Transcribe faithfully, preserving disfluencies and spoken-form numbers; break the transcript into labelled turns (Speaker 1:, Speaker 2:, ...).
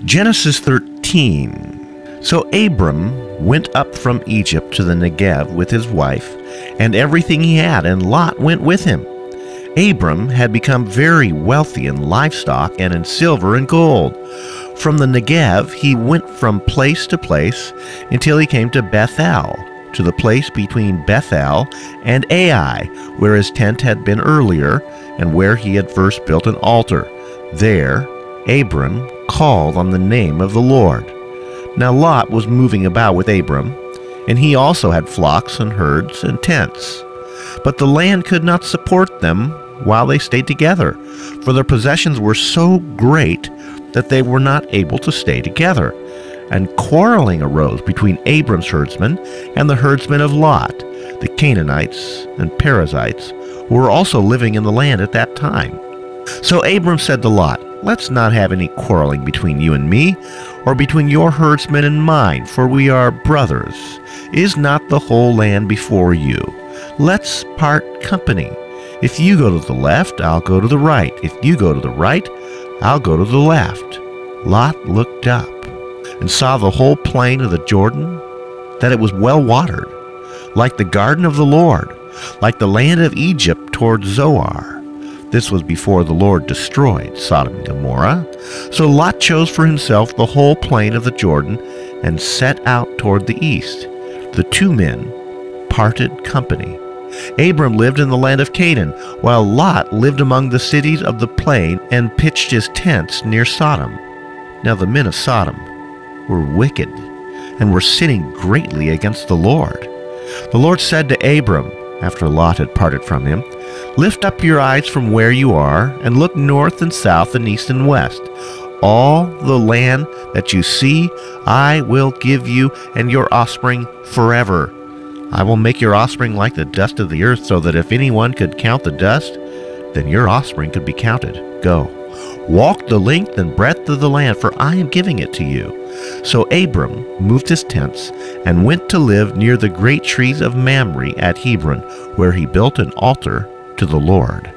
Speaker 1: Genesis thirteen. So Abram went up from Egypt to the Negev with his wife and everything he had, and Lot went with him. Abram had become very wealthy in livestock and in silver and gold. From the Negev he went from place to place until he came to Bethel, to the place between Bethel and Ai, where his tent had been earlier, and where he had first built an altar. There Abram called on the name of the Lord. Now Lot was moving about with Abram, and he also had flocks and herds and tents. But the land could not support them while they stayed together, for their possessions were so great that they were not able to stay together. And quarreling arose between Abram's herdsmen and the herdsmen of Lot, the Canaanites and Perizzites, who were also living in the land at that time. So Abram said to Lot, "Let's not have any quarreling between you and me, or between your herdsmen and mine, for we are brothers. Is not the whole land before you? Let's part company. If you go to the left, I'll go to the right. If you go to the right, I'll go to the left." Lot looked up and saw the whole plain of the Jordan, that it was well watered, like the garden of the Lord, like the land of Egypt toward Zoar. This was before the Lord destroyed Sodom and Gomorrah. So Lot chose for himself the whole plain of the Jordan and set out toward the east. The two men parted company. Abram lived in the land of Canaan, while Lot lived among the cities of the plain and pitched his tents near Sodom. Now the men of Sodom were wicked and were sinning greatly against the Lord. The Lord said to Abram, after Lot had parted from him, "Lift up your eyes from where you are, and look north and south and east and west. All the land that you see I will give you and your offspring forever. I will make your offspring like the dust of the earth, so that if anyone could count the dust, then your offspring could be counted. Go, walk the length and breadth of the land, for I am giving it to you." So Abram moved his tents and went to live near the great trees of Mamre at Hebron, where he built an altar to the Lord.